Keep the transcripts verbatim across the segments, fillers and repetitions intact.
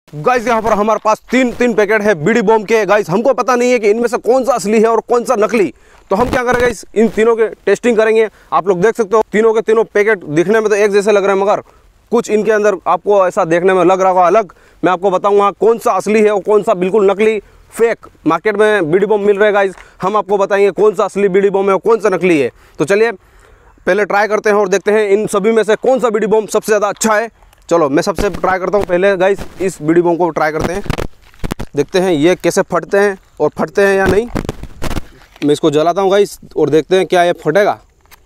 Guys यहाँ पर हमारे पास तीन तीन पैकेट है बीड़ी बम के। गाइस हमको पता नहीं है कि इनमें से कौन सा असली है और कौन सा नकली, तो हम क्या करेंगे इस इन तीनों के टेस्टिंग करेंगे। आप लोग देख सकते हो तीनों के तीनों पैकेट दिखने में तो एक जैसे लग रहे हैं, मगर कुछ इनके अंदर आपको ऐसा देखने में लग रहा होगा अलग। मैं आपको बताऊंगा कौन सा असली है और कौन सा बिल्कुल नकली फेक मार्केट में बीड़ी बम मिल रहे हैं। गाइस हम आपको बताएंगे कौन सा असली बीड़ी बम है और कौन सा नकली है। तो चलिए पहले ट्राई करते हैं और देखते हैं इन सभी में से कौन सा बीड़ी बम सबसे ज़्यादा अच्छा है। चलो मैं सबसे ट्राई करता हूँ पहले। गाइस इस बीड़ी बम को ट्राई करते हैं, देखते हैं ये कैसे फटते हैं और फटते हैं या नहीं। मैं इसको जलाता हूँ गाइस और देखते हैं क्या ये फटेगा।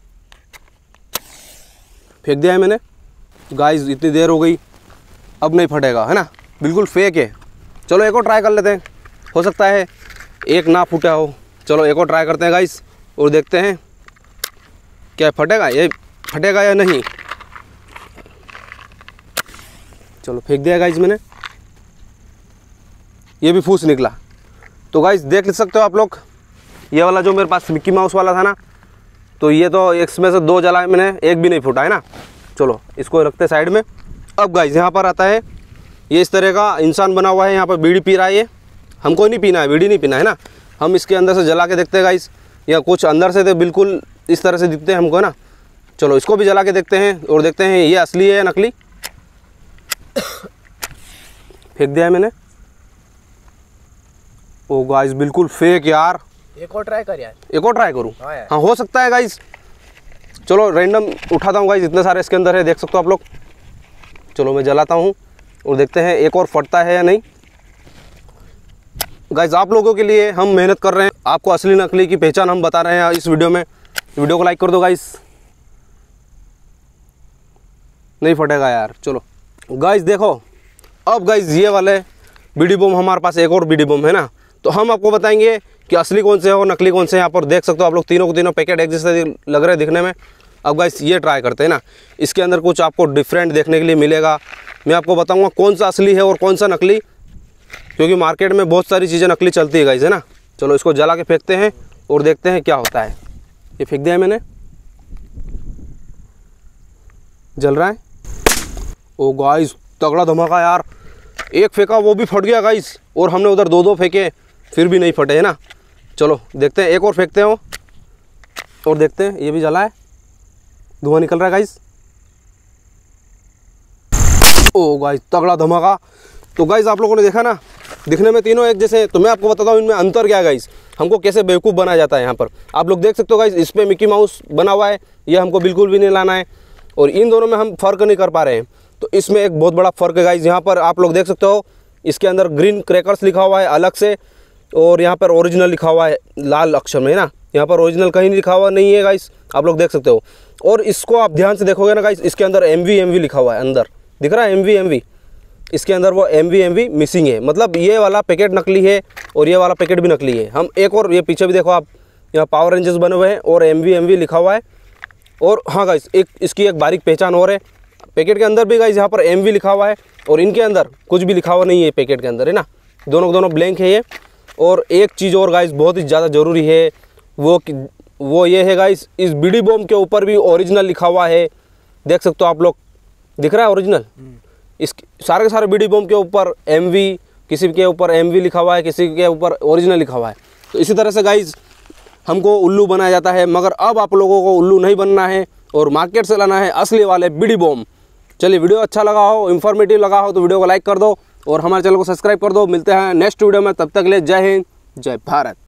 फेंक दिया है मैंने गाइस, इतनी देर हो गई, अब नहीं फटेगा है ना, बिल्कुल फेक है। चलो एक और ट्राई कर लेते हैं, हो सकता है एक ना फूटा हो। चलो एक और ट्राई करते हैं गाइस और देखते हैं क्या फटेगा, ये फटेगा या नहीं। चलो फेंक दिया गाइस मैंने, ये भी फूस निकला। तो गाइस देख सकते हो आप लोग, ये वाला जो मेरे पास मिक्की माउस वाला था ना, तो ये तो इसमें से दो जलाए मैंने, एक भी नहीं फूटा है ना। चलो इसको रखते साइड में। अब गाइस यहाँ पर आता है ये इस तरह का इंसान बना हुआ है, यहाँ पर बीड़ी पी रहा है। ये हमको नहीं पीना है, बीड़ी नहीं पीना है ना। हम इसके अंदर से जला के देखते हैं गाइस, या कुछ अंदर से तो बिल्कुल इस तरह से दिखते हैं हमको ना। चलो इसको भी जला के देखते हैं और देखते हैं ये असली है या नकली। फेंक दिया है मैंने। ओ गाइस बिल्कुल फेक यार। एक और ट्राई कर यार। एक और ट्राई करूँ? हाँ, हाँ हो सकता है गाइस। चलो रैंडम उठाता हूँ गाइस, इतने सारे इसके अंदर है, देख सकते हो आप लोग। चलो मैं जलाता हूँ और देखते हैं एक और फटता है या नहीं। गाइस आप लोगों के लिए हम मेहनत कर रहे हैं, आपको असली नकली की पहचान हम बता रहे हैं इस वीडियो में। वीडियो को लाइक कर दो गाइस। नहीं फटेगा यार। चलो गाइस देखो, अब गाइस ये वाले बीड़ी बम हमारे पास एक और बीड़ी बम है ना, तो हम आपको बताएंगे कि असली कौन से है और नकली कौन से हैं। यहाँ पर देख सकते हो आप लोग, तीनों को तीनों पैकेट एक जैसे लग रहे हैं दिखने में। अब गाइस ये ट्राई करते हैं ना, इसके अंदर कुछ आपको डिफरेंट देखने के लिए मिलेगा। मैं आपको बताऊंगा कौन सा असली है और कौन सा नकली, क्योंकि मार्केट में बहुत सारी चीज़ें नकली चलती है गाइस है ना। चलो इसको जला के फेंकते हैं और देखते हैं क्या होता है। ये फेंक दिया है मैंने, जल रहा है। ओ गाइस तगड़ा धमाका यार, एक फेंका वो भी फट गया गाइस, और हमने उधर दो दो फेंके फिर भी नहीं फटे है ना। चलो देखते हैं, एक और फेंकते हो और देखते हैं। ये भी जला है, धुआं निकल रहा है गाइस। ओ गाइस तगड़ा धमाका। तो गाइस आप लोगों ने देखा ना, दिखने में तीनों एक जैसे, तो मैं आपको बताता हूँ इनमें अंतर क्या है गाइस, हमको कैसे बेवकूफ़ बनाया जाता है। यहाँ पर आप लोग देख सकते हो गाइस, इस पर मिक्की माउस बना हुआ है, ये हमको बिल्कुल भी नहीं लाना है, और इन दोनों में हम फ़र्क नहीं कर पा रहे हैं। तो इसमें एक बहुत बड़ा फ़र्क है गाइस। यहाँ पर आप लोग देख सकते हो, इसके अंदर ग्रीन क्रैकर्स लिखा हुआ है अलग से, और यहाँ पर ओरिजिनल लिखा हुआ है लाल अक्षर में है ना। यहाँ पर ओरिजिनल कहीं नहीं लिखा हुआ नहीं है गाइस, आप लोग देख सकते हो। और इसको आप ध्यान से देखोगे ना गाइस, इसके अंदर एम वी एम वी लिखा हुआ है, अंदर दिख रहा है एम वी एम वी, इसके अंदर वो M V M V missing है। मतलब ये वाला पैकेट नकली है और ये वाला पैकेट भी नकली है। हम एक और ये पीछे भी देखो आप, यहाँ पावर रेंजर्स बने हुए हैं और एम वी एम वी लिखा हुआ है। और हाँ गाइस एक इसकी एक बारीक पहचान और है, पैकेट के अंदर भी गाइस यहाँ पर एम वी लिखा हुआ है और इनके अंदर कुछ भी लिखा हुआ नहीं है पैकेट के अंदर है ना, दोनों दोनों ब्लैंक है ये। और एक चीज़ और गाइस बहुत ही ज़्यादा ज़रूरी है, वो वो ये है गाइस, इस बीड़ी बम के ऊपर भी ओरिजिनल लिखा हुआ है, देख सकते हो आप लोग, दिख रहा है ओरिजिनल। इस सारे के सारे बीड़ी बम के ऊपर एम वी, किसी के ऊपर एम वी लिखा हुआ है, किसी के ऊपर ओरिजिनल लिखा हुआ है। तो इसी तरह से गाइस हमको उल्लू बनाया जाता है, मगर अब आप लोगों को उल्लू नहीं बनना है और मार्केट से लाना है असली वाले बीड़ी बम। चलिए वीडियो अच्छा लगा हो, इन्फॉर्मेटिव लगा हो तो वीडियो को लाइक कर दो और हमारे चैनल को सब्सक्राइब कर दो। मिलते हैं नेक्स्ट वीडियो में, तब तक के लिए जय हिंद जय भारत।